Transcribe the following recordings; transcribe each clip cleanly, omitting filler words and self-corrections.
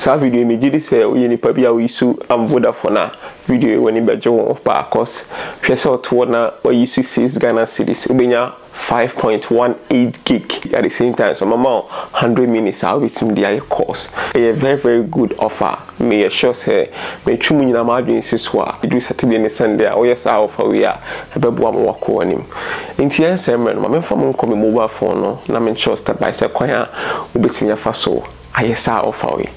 sa video me gidi say we nipa bia we use Vodafone video when be je won pa cause hwe say to na we use 6 Ghana cedis ubenya 5.18 gig at the same time, so mama 100 minutes I'll be to the course. A very good offer. May assure say may chumu na margin siswa do Saturday and Sunday or yes I offer we are a babu am work on him. In the end semen my from come mobile phone no na men sure step by step kwanya ubetimi afa so yes I offer we.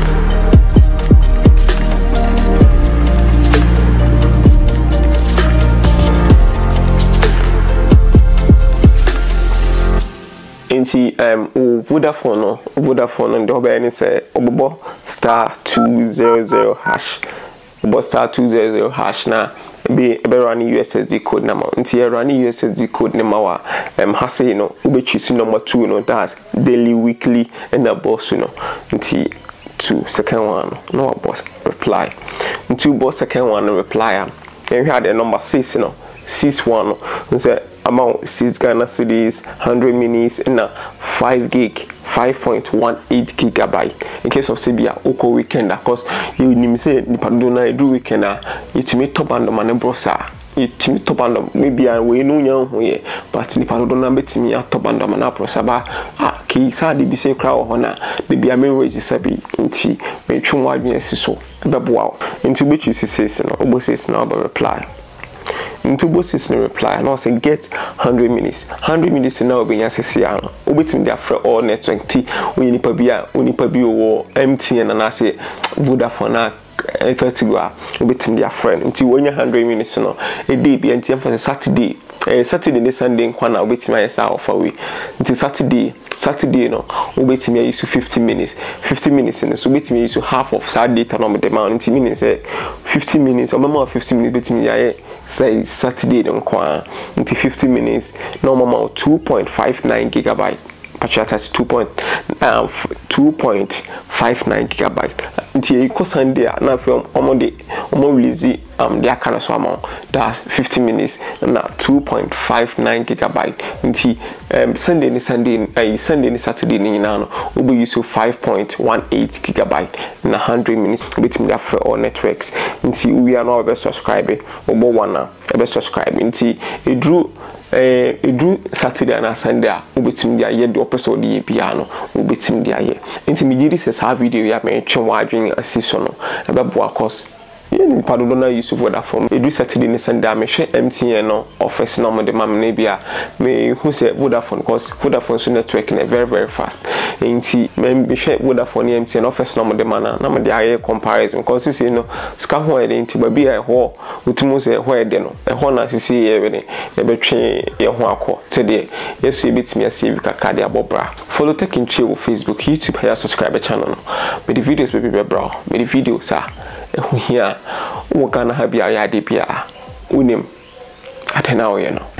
Inti Vodafone ndo be any say obobo *200# obobo *200# na be run USSD code na inti run USSD code na wa hase you know ube choose number 2 no that's daily weekly and the boss you know inti 2 second one no boss reply inti boss second one reply and we had the number 6 you know 61 say amount 6 Ghana cedis 100 minutes and 5 gig 5.18 gigabyte in case of Sibia oko weekend cause you nim say nipa do na do weekend it me top and man brosa it me top and maybe we no nya ho ye but nipa do na betimi atop and man brosa ba ki sa de bi say kra ho na de bia me wage sabi nti me twon adwen asiso beboa nti be choose 6 no obo 6 na reply into bosses no reply and also get 100 minutes now be yasese an obetim dia frɛ all network ti oni nipa bia wo MTN and say Vodafone na efetigo obetim dia frɛ nti wonya 100 minutes no e dey bi nti for Saturday and Sunday kwana obetim ayesa offer we nti Saturday no obetim use 50 minutes no so obetim use half of Saturday data no the amount nti meaning say 50 minutes or more 50 minutes obetim ya say Saturday don kwa into 50 minutes normal 2.59 gigabyte pachata 2.59 gigabyte into e ko Sunday na film omo release their kind so amount that's 50 minutes na 2.59 gigabyte into Sunday and Saturday ni na no we use 5.18 gigabyte na 100 minutes between their for all networks into we are now subscribe obo one subscribe into it drew Saturday and Sunday ubetim dia ye the episode ye piano ubetim dia ye into me gidi says ha video ya me twen wadwen asiso no ebeboa course yen pado do na use Vodafone edu Saturday and Sunday me hwe MTN no office no mo de mam na bia me hu say Vodafone cause Vodafone so network na very fast enti me hwe Vodafone MTN office no mo de mana na mo de aye comparison cause see no ska ho e enti ba bia ho utumu say ho e de no e ho na sisi ye we ne e betwe ye ho akọ te de yesu e betimi asave kaka de abobra follow techintwi on Facebook YouTube here subscribe channel no me the videos be bra me the videos here wo Ghana ha bia ya de bia unim atena wo ye no